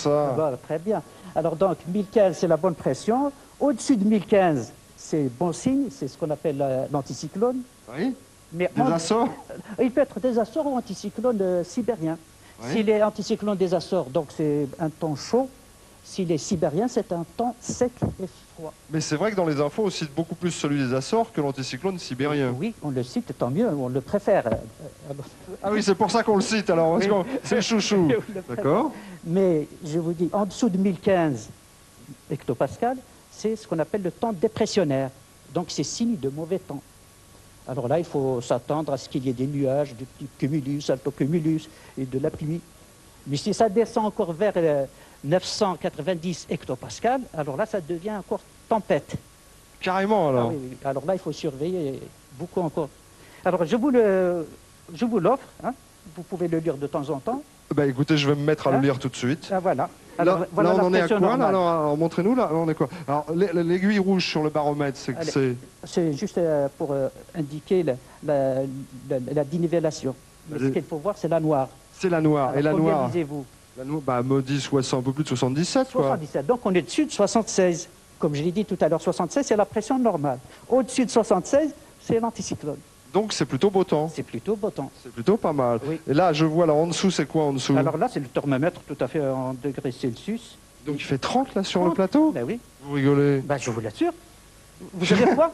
ça. Bah, très bien. Alors donc 1015, c'est la bonne pression. Au-dessus de 1015, c'est bon signe, c'est ce qu'on appelle l'anticyclone. Oui. Mais Des Açores. il peut être des Açores ou anticyclone sibérien. Oui. S'il est anticyclone des Açores, donc c'est un temps chaud. S'il est sibérien, c'est un temps sec et froid. Mais c'est vrai que dans les infos, on cite beaucoup plus celui des Açores que l'anticyclone sibérien. Oui, on le cite, tant mieux, on le préfère. Ah oui, c'est pour ça qu'on le cite alors, parce Oui. c'est le chouchou. D'accord. Mais je vous dis, en dessous de 1015 hectopascal, c'est ce qu'on appelle le temps dépressionnaire. Donc c'est signe de mauvais temps. Alors là, il faut s'attendre à ce qu'il y ait des nuages du type cumulus, altocumulus et de la pluie. Mais si ça descend encore vers 990 hectopascal, alors là, ça devient encore tempête. Carrément alors. Ah oui, oui. Alors là, il faut surveiller beaucoup encore. Alors je vous l'offre, hein. Vous pouvez le lire de temps en temps. Bah écoutez, je vais me mettre à le Hein? lire tout de suite. Ah, voilà. Alors, Alors, voilà là, on la en est à pression quoi là normale. alors montrez-nous là, on est quoi? Alors l'aiguille rouge sur le baromètre, c'est que Allez. c'est... C'est juste pour indiquer la dénivellation. Mais ce Allez. qu'il faut voir, c'est la noire. C'est la noire. Alors, Et la combien noire, lisez-vous? bah me dit un peu plus de 77 quoi. 77. Donc on est dessus de 76. Comme je l'ai dit tout à l'heure, 76, c'est la pression normale. Au-dessus de 76, c'est l'anticyclone. Donc c'est plutôt beau temps. C'est plutôt beau temps. C'est plutôt pas mal. Oui. Et là, je vois là en dessous, c'est quoi en dessous? Alors là, c'est le thermomètre tout à fait en degrés Celsius. Donc il fait 30 là sur le 30. plateau? Ben oui. Vous rigolez? Ben, je vous l'assure. Vous avez froid?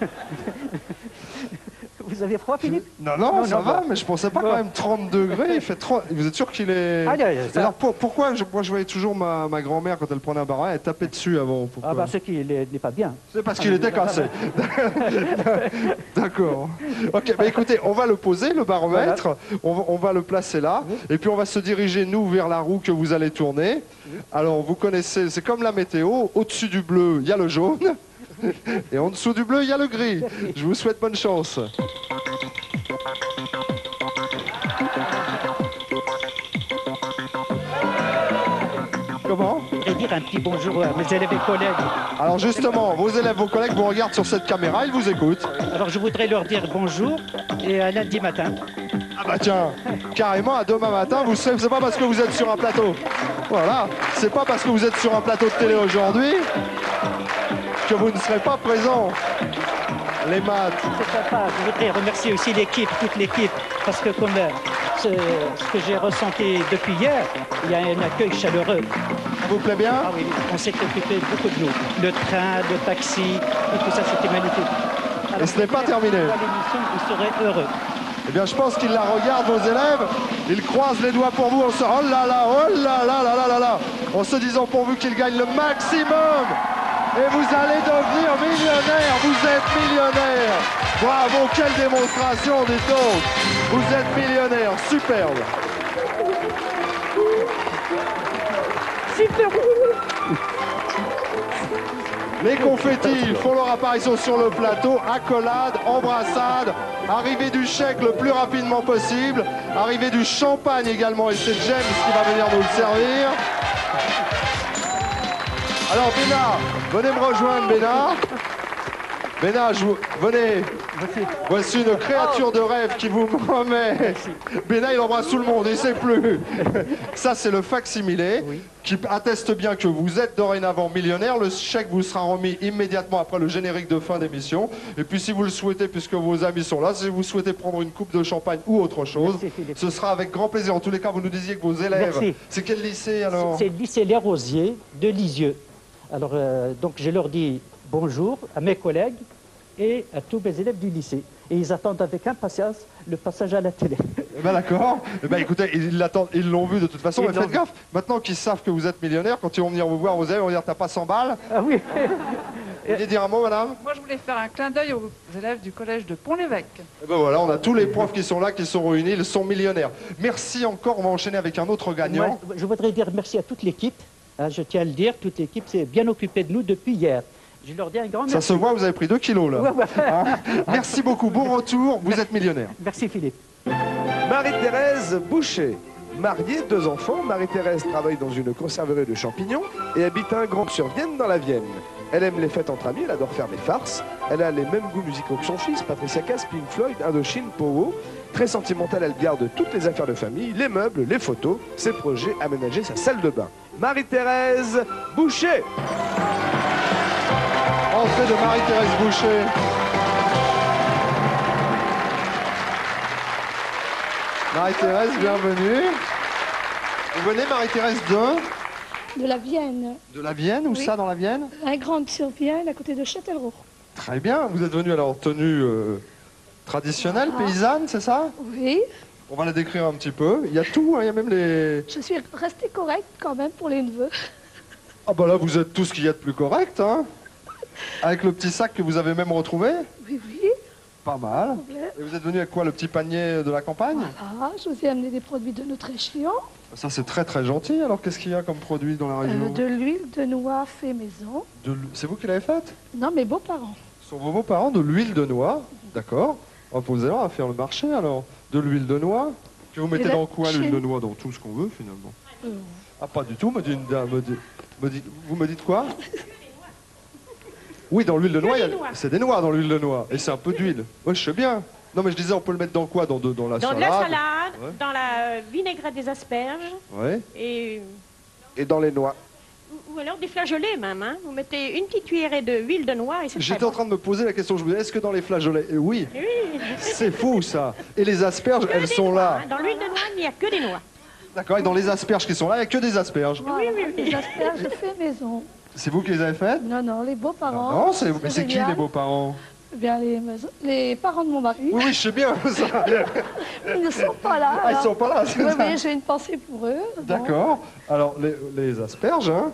Vous avez froid, Philippe? Non, non, ça va, bah. mais je pensais pas Bon. quand même 30 degrés, il fait 30... Vous êtes sûr qu'il est... Ah, ça- Alors pourquoi moi je voyais toujours ma grand-mère, quand elle prenait un baromètre, elle tapait dessus avant. Pourquoi? Ah bah ce qui n'est pas bien. C'est parce qu'il était cassé. D'accord. Ok, bah écoutez, on va le poser, le baromètre, on va le placer là, et puis on va se diriger, nous, vers la roue que vous allez tourner. Alors, vous connaissez, c'est comme la météo, au-dessus du bleu, il y a le jaune, et en dessous du bleu, il y a le gris. Je vous souhaite bonne chance. Comment? Je voudrais dire un petit bonjour à mes élèves et collègues. Alors justement, vos élèves, vos collègues vous regardent sur cette caméra, ils vous écoutent. Alors je voudrais leur dire bonjour et à lundi matin. Ah bah tiens, carrément à demain matin, vous savez, c'est pas parce que vous êtes sur un plateau. Voilà, c'est pas parce que vous êtes sur un plateau de télé aujourd'hui que vous ne serez pas présent. Les maths. C'est sympa. Je voudrais remercier aussi l'équipe, toute l'équipe, parce que comme ce que j'ai ressenti depuis hier, il y a un accueil chaleureux. Ça vous plaît bien? Ah oui, on s'est occupé beaucoup de nous. Le train, le taxi, et tout ça, c'était magnifique. Alors, Et ce n'est pas terminé. L'émission, ils seraient heureux. Eh bien, je pense qu'ils la regardent, vos élèves. Ils croisent les doigts pour vous. Oh là là, oh là là là là là là. En se disant pour vous qu'ils gagnent le maximum. Et vous allez devenir millionnaire. Vous êtes millionnaire. Bravo, quelle démonstration, dites donc. Vous êtes millionnaire. Superbe. Super. Les confettis font leur apparition sur le plateau, accolades, embrassades, arrivée du chèque le plus rapidement possible, arrivée du champagne également, et c'est James qui va venir nous le servir. Alors Béna, venez me rejoindre Béna. Béna, venez. Voici une créature de rêve qui vous remet. Béna, il embrasse tout le monde, il ne sait plus. Ça, c'est le facsimilé qui atteste bien que vous êtes dorénavant millionnaire. Le chèque vous sera remis immédiatement après le générique de fin d'émission. Et puis, si vous le souhaitez, puisque vos amis sont là, si vous souhaitez prendre une coupe de champagne ou autre chose, ce sera avec grand plaisir. En tous les cas, vous nous disiez que vos élèves... Merci. C'est quel lycée, alors? C'est le lycée Les Rosiers de Lisieux. Alors, donc, je leur dis bonjour à mes collègues et à tous mes élèves du lycée. Et ils attendent avec impatience le passage à la télé. Eh ben d'accord. Eh ben écoutez, ils l'attendent, ils l'ont vu de toute façon. Ils Mais faites gaffe. Maintenant qu'ils savent que vous êtes millionnaire, quand ils vont venir vous voir, vos élèves vont dire t'as pas 100 balles. Ah oui. Vous voulez dire un mot, madame? Moi, je voulais faire un clin d'œil aux élèves du collège de Pont-l'Évêque. Eh ben voilà, on a tous les profs qui sont là, qui sont réunis, ils sont millionnaires. Merci encore. On va enchaîner avec un autre gagnant. Moi, je voudrais dire merci à toute l'équipe. Hein, je tiens à le dire, toute l'équipe s'est bien occupée de nous depuis hier. Je leur dis un grand merci. Ça se voit, vous avez pris 2 kilos là. Ouais, ouais. Hein? Merci beaucoup. Bon retour. Vous êtes millionnaire. Merci Philippe. Marie-Thérèse Boucher. Mariée, 2 enfants, Marie-Thérèse travaille dans une conserverie de champignons et habite à un grand sur Vienne dans la Vienne. Elle aime les fêtes entre amis, elle adore faire des farces. Elle a les mêmes goûts musicaux que son fils, Patricia Cass, Pink Floyd, Indochine, Pogo. Très sentimentale, elle garde toutes les affaires de famille, les meubles, les photos, ses projets, aménager sa salle de bain. Marie-Thérèse Boucher. Entrée de Marie-Thérèse Boucher. Marie-Thérèse, bienvenue. Vous venez, Marie-Thérèse, De la Vienne, de la Vienne? Où Oui. ça, dans la Vienne? la Grande-sur-Vienne, à côté de Châtellerault. Très bien. Vous êtes venue alors en tenue traditionnelle, Ah. paysanne, c'est ça? Oui, On va la décrire un petit peu. Il y a tout, hein, il y a même les... je suis restée correcte quand même pour les neveux. Ah bah là, vous êtes tout ce qu'il y a de plus correct, hein? Avec le petit sac que vous avez même retrouvé. Oui, oui. Pas mal. Complet. Et vous êtes venu avec quoi, le petit panier de la campagne? Ah, je vous ai amené des produits de notre région. Ça, c'est très très gentil. Alors, qu'est-ce qu'il y a comme produit dans la région? De l'huile de noix fait maison. C'est vous qui l'avez faite? Non, mes beaux-parents. Ce sont vos beaux-parents, de l'huile de noix. D'accord. Posez-la, on va faire le marché alors. De l'huile de noix. Que vous mettez Et la dans quoi l'huile de chaîne. noix? Dans tout ce qu'on veut finalement. Euh, Ah, pas du tout, me dit une dame. Vous me dites quoi? Oui, dans l'huile de noix, c'est des noix dans l'huile de noix. Et c'est un peu d'huile. Oui, je sais bien. Non, mais je disais, on peut le mettre dans quoi? Dans la Dans salade? de la salade, Ouais. dans la vinaigrette des asperges, Ouais. et, Et dans les noix. ou alors des flageolets même. Hein. Vous mettez une petite cuillerée d'huile de noix et c'est très J'étais en bon. train de me poser la question, je vous disais, est-ce que dans les flageolets? Oui, Oui, c'est fou ça. Et les asperges, que elles des sont noix, là. hein. Dans l'huile de noix, il n'y a que des noix. D'accord, et dans les asperges qui sont là, il n'y a que des asperges. voilà, des asperges fait maison. C'est vous qui les avez faites? Non, non, les beaux-parents. Non, mais c'est qui génial. les beaux-parents? Eh bien, les parents de mon mari. Oui, oui, je sais bien ça. Ils ne sont pas là. Ah, ils alors. sont pas là, c'est Oui, ça. oui, j'ai une pensée pour eux. Bon. D'accord. Alors, les asperges, hein,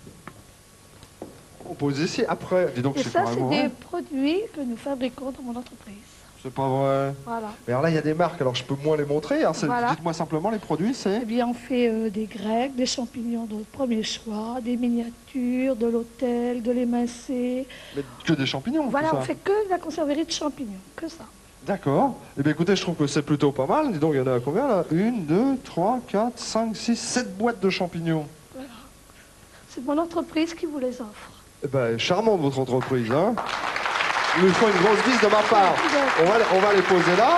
on pose ici. Après, dis donc, Et c'est ça, quand c'est même des vrai. produits que nous fabriquons dans mon entreprise. C'est pas vrai. Voilà. Mais alors là, il y a des marques, alors je peux moins les montrer. Alors, Voilà. dites-moi simplement les produits, c'est... Eh bien, on fait des grecs, des champignons de premier choix, des miniatures, de l'hôtel, de l'émincé. Mais que des champignons, Voilà, tout on ça. fait que de la conserverie de champignons, que ça. D'accord. Eh bien, écoutez, je trouve que c'est plutôt pas mal. Dis donc, il y en a combien, là? 1, 2, 3, 4, 5, 6, 7 boîtes de champignons. C'est mon entreprise qui vous les offre. Eh ben, charmante, votre entreprise, hein. Il nous faut une grosse bise de ma part. On va les poser là.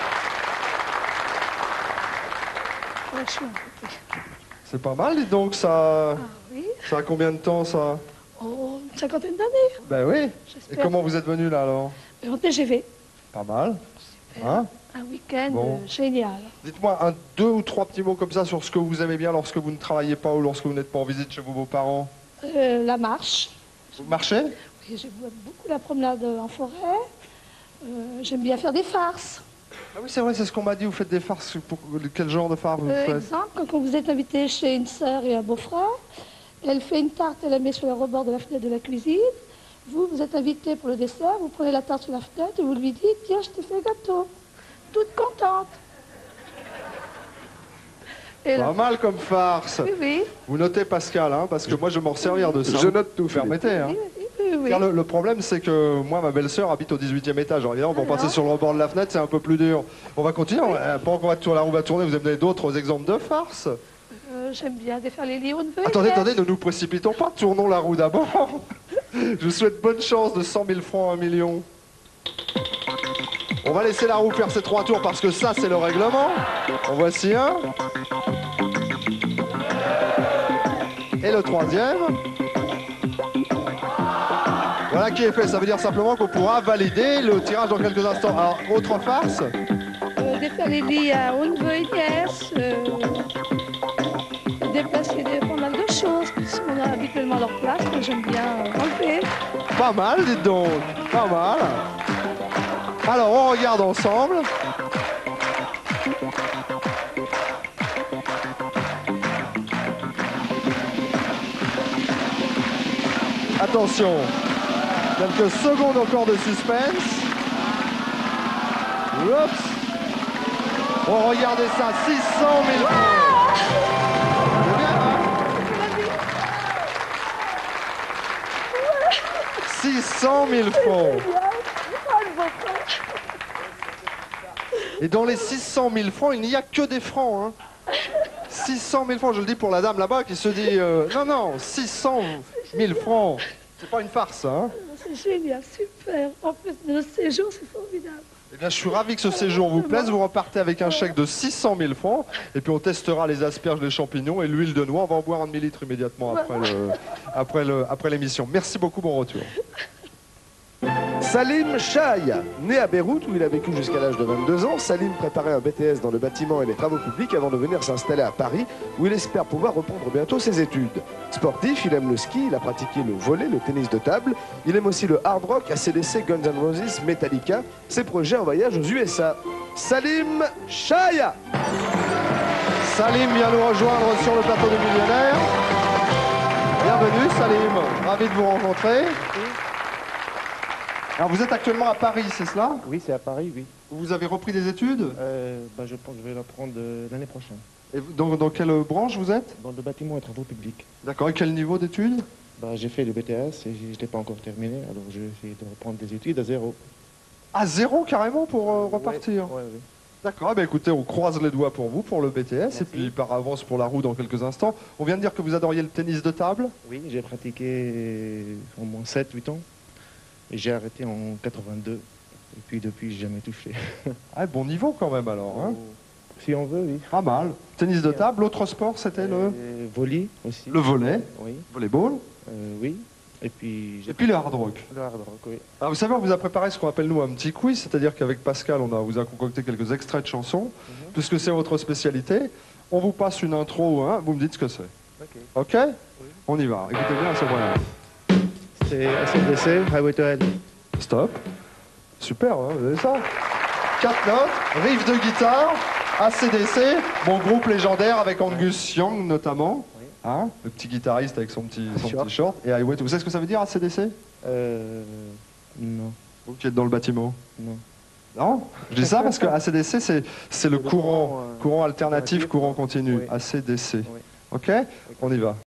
Ouais, je suis embêtée. C'est pas mal, dis donc, ça... Ah oui. Ça a combien de temps, ça? Oh, une cinquantaine d'années, Ben oui. Et j'espère. comment vous êtes venu là alors? En TGV. Pas mal. Hein? Un week-end Bon. génial. Dites-moi 2 ou 3 petits mots comme ça sur ce que vous aimez bien lorsque vous ne travaillez pas ou lorsque vous n'êtes pas en visite chez vos beaux-parents. La marche. Vous marchez? Oui, j'aime beaucoup la promenade en forêt. J'aime bien faire des farces. Ah oui, c'est vrai, c'est ce qu'on m'a dit. Vous faites des farces. Pour quel genre de farce vous faites? Exemple, quand vous êtes invité chez une sœur et un beau-frère, elle fait une tarte, elle la met sur le rebord de la fenêtre de la cuisine. Vous êtes invité pour le dessert, vous prenez la tarte sur la fenêtre et vous lui dites, tiens, je t'ai fait un gâteau. Toute contente. Et Pas là, mal comme farce. oui, oui, Vous notez Pascal, hein, parce que moi je vais m'en servir de ça. Je note tout, Vous permettez, hein. oui, oui, oui. Car le problème, c'est que moi, ma belle-sœur habite au 18e étage. Alors évidemment, pour Alors passer sur le rebord de la fenêtre, c'est un peu plus dur. On va continuer. Pendant qu'on va tourner, on va tourner, vous avez donné d'autres exemples de farces? J'aime bien défaire les lits, on ne veut Attendez, rien. attendez, ne nous précipitons pas. Tournons la roue d'abord. Je vous souhaite bonne chance de 100 000 francs à 1 million. On va laisser la roue faire ses 3 tours parce que ça, c'est le règlement. En voici un. Et le 3e. Voilà qui est fait. Ça veut dire simplement qu'on pourra valider le tirage dans quelques instants. Alors, autre farce. Défaire les lits à Oneveux-Hyères, déplacer pas mal de choses qui sont habituellement à leur place, que j'aime bien enlever. Pas mal, dites donc. Pas mal. Alors, on regarde ensemble. Attention. Quelques secondes encore de suspense. Oups. Oh, regardez ça, 600 000 francs. C'est bien, hein? 600 000 francs. Et dans les 600 000 francs, il n'y a que des francs. Hein. 600 000 francs, je le dis pour la dame là-bas qui se dit non, non, 600 000 francs. C'est pas une farce, hein. C'est génial, super. En plus de notre séjour, c'est formidable. Eh bien, je suis ravi que ce séjour vous plaise. Vous repartez avec un chèque de 600 000 francs. Et puis, on testera les asperges, les champignons et l'huile de noix. On va en boire un demi-litre immédiatement après l'émission. Merci beaucoup, bon retour. Salim Chaïa, né à Beyrouth où il a vécu jusqu'à l'âge de 22 ans, Salim préparait un BTS dans le bâtiment et les travaux publics avant de venir s'installer à Paris où il espère pouvoir reprendre bientôt ses études. Sportif, il aime le ski, il a pratiqué le volley, le tennis de table, il aime aussi le hard rock, AC/DC, Guns N' Roses, Metallica, ses projets en voyage aux USA. Salim Chaïa. Salim vient nous rejoindre sur le plateau des millionnaires. Bienvenue Salim, ravi de vous rencontrer. Alors vous êtes actuellement à Paris, c'est cela? Oui, c'est à Paris, oui. Vous avez repris des études? Je pense que je vais la prendre l'année prochaine. Et dans quelle branche vous êtes? Dans le bâtiment et travaux publics. D'accord, et quel niveau d'études? J'ai fait le BTS et je ne l'ai pas encore terminé, alors je vais essayer de reprendre des études à zéro. À zéro carrément pour repartir? Oui. D'accord, écoutez, on croise les doigts pour vous, pour le BTS, Merci. et puis par avance pour la roue dans quelques instants. On vient de dire que vous adoriez le tennis de table? Oui, j'ai pratiqué au moins 7-8 ans. Et j'ai arrêté en 82. Et puis depuis, j'ai jamais touché. Ah, bon niveau quand même alors, hein? Si on veut, oui. Pas mal. Tennis de table, l'autre sport c'était le Volley aussi. volley, Oui. volleyball, Oui. Et puis le hard rock. le hard rock, oui. Alors vous savez, on vous a préparé ce qu'on appelle nous un petit quiz, c'est-à-dire qu'avec Pascal, vous a concocté quelques extraits de chansons, puisque c'est votre spécialité. On vous passe une intro, hein, vous me dites ce que c'est. Ok? On y va. Écoutez bien, c'est voilà. C'est AC/DC, Highway to Hell. Stop. Super, hein, vous avez ça? 4 notes, riff de guitare, AC/DC, mon groupe légendaire avec Angus Young notamment. Oui. Hein, le petit guitariste avec son petit Short. short. Et Highway to... Vous savez ce que ça veut dire AC/DC? Non. Vous qui êtes dans le bâtiment? Non. Non? Je dis ça parce que AC/DC, c'est le courant alternatif, courant continu. Oui. AC/DC. Oui. Ok? On y va.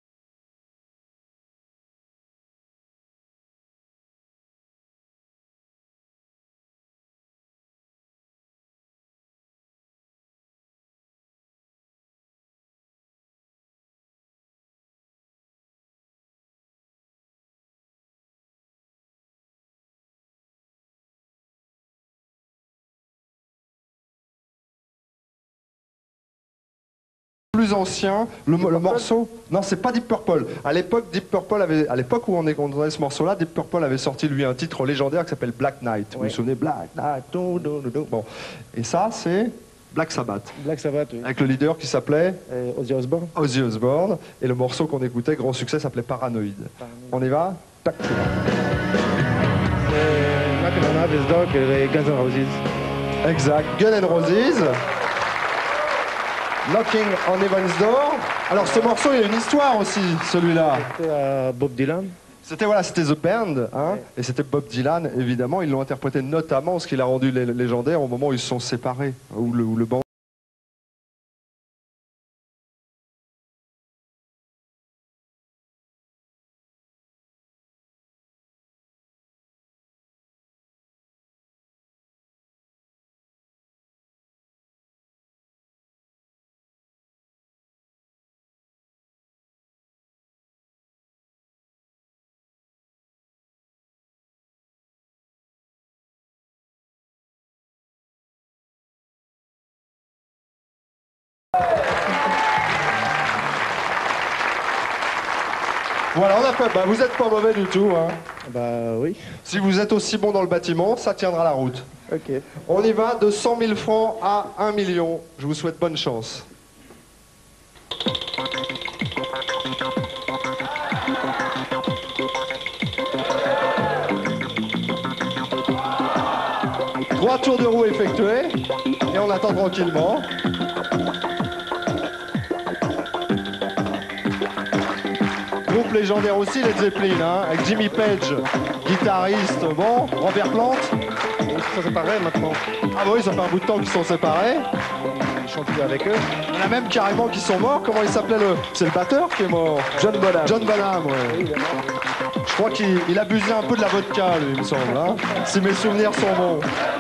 Plus ancien, le morceau. Non, c'est pas Deep Purple. À l'époque, à l'époque où on entendait ce morceau-là, Deep Purple avait sorti lui un titre légendaire qui s'appelle Black Knight. Vous vous souvenez? Black Knight. Bon. Et ça, c'est Black Sabbath. Black Sabbath, oui. Avec le leader qui s'appelait Ozzy Osbourne. Ozzy Osbourne. Et le morceau qu'on écoutait, grand succès, s'appelait Paranoid. On y va? Tac. Knocking on Heaven's Door, les Guns N' Roses. Exact. Guns N' Roses. Knocking on Heaven's Door. Alors ce morceau, il y a une histoire aussi, celui-là. C'était Bob Dylan. C'était The Band, hein, et c'était Bob Dylan, évidemment. Ils l'ont interprété notamment, ce qui l'a rendu légendaire au moment où ils se sont séparés, où le band. Voilà, on a fait. Vous êtes pas mauvais du tout, hein. Oui. Si vous êtes aussi bon dans le bâtiment, ça tiendra la route. Ok. On y va de 100 000 francs à 1 million. Je vous souhaite bonne chance. Trois tours de roue effectués et on attend tranquillement. Groupe légendaire aussi, Led Zeppelin, hein, avec Jimmy Page, guitariste, bon, Robert Plant. Ils sont séparés maintenant. Ah bah oui, ça fait un bout de temps qu'ils sont séparés. Ils chantent plus avec eux. Il y en a même carrément qui sont morts. Comment il s'appelait C'est le batteur qui est mort. John Bonham. John Bonham, ouais. Je crois qu'il abusait un peu de la vodka, lui, il me semble, hein, si mes souvenirs sont bons.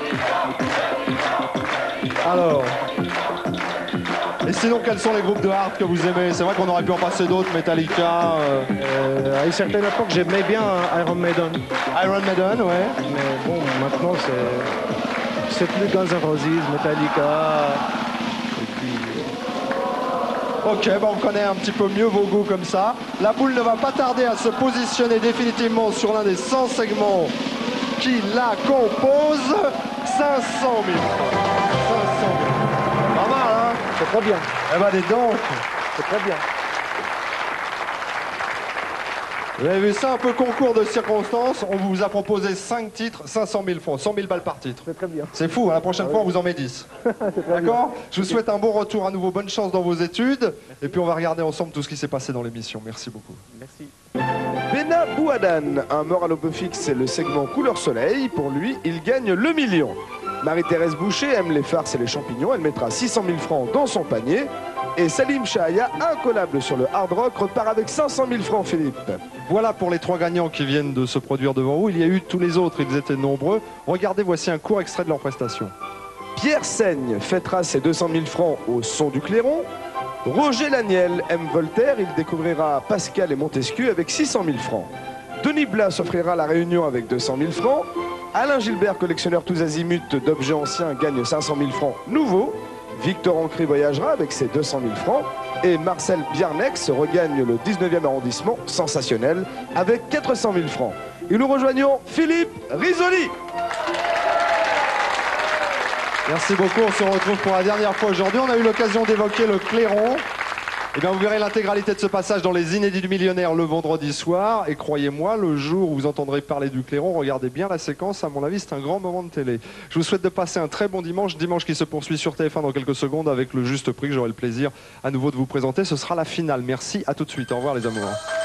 Alors... Et sinon, quels sont les groupes de hard que vous aimez? C'est vrai qu'on aurait pu en passer d'autres, Metallica... À une certaine époque, j'aimais bien Iron Maiden. Iron Maiden, ouais. Mais bon, maintenant, c'est... c'est plus Guns N' Roses, Metallica. Et puis, Ok, bon, on connaît un petit peu mieux vos goûts comme ça. La boule ne va pas tarder à se positionner définitivement sur l'un des 100 segments qui la composent. 500 000 francs. 500 000. Pas mal, hein? C'est très bien. Eh ben, dis donc. C'est très bien. Vous avez vu ça, un peu concours de circonstances. On vous a proposé 5 titres, 500 000 francs, 100 000 balles par titre. C'est très bien. C'est fou, hein, la prochaine fois on vous en met 10. D'accord? Je vous souhaite un bon retour à nouveau, bonne chance dans vos études. Merci. Et puis on va regarder ensemble tout ce qui s'est passé dans l'émission. Merci beaucoup. merci. Bena Bouhadan, un mort à l'aube fixe, c'est le segment Couleur Soleil. Pour lui, il gagne le million. Marie-Thérèse Boucher aime les farces et les champignons. Elle mettra 600 000 francs dans son panier. Et Salim Chahaya, incollable sur le hard rock, repart avec 500 000 francs, Philippe. Voilà pour les 3 gagnants qui viennent de se produire devant vous. Il y a eu tous les autres, ils étaient nombreux. Regardez, voici un court extrait de leur prestation. Pierre Saigne fêtera ses 200 000 francs au son du clairon. Roger Laniel aime Voltaire, il découvrira Pascal et Montesquieu avec 600 000 francs. Denis Blas s'offrira la Réunion avec 200 000 francs. Alain Gilbert, collectionneur tous azimuts d'objets anciens, gagne 500 000 francs nouveaux. Victor Ancry voyagera avec ses 200 000 francs. Et Marcel Biarnex regagne le 19e arrondissement, sensationnel, avec 400 000 francs. Et nous rejoignons Philippe Risoli. Merci beaucoup, on se retrouve pour la dernière fois aujourd'hui. On a eu l'occasion d'évoquer le clairon. Eh bien, vous verrez l'intégralité de ce passage dans les Inédits du Millionnaire le vendredi soir. Et croyez-moi, le jour où vous entendrez parler du clairon, regardez bien la séquence. À mon avis, c'est un grand moment de télé. Je vous souhaite de passer un très bon dimanche. Dimanche qui se poursuit sur TF1 dans quelques secondes avec le Juste Prix que j'aurai le plaisir à nouveau de vous présenter. Ce sera la finale. Merci, à tout de suite. Au revoir les amoureux.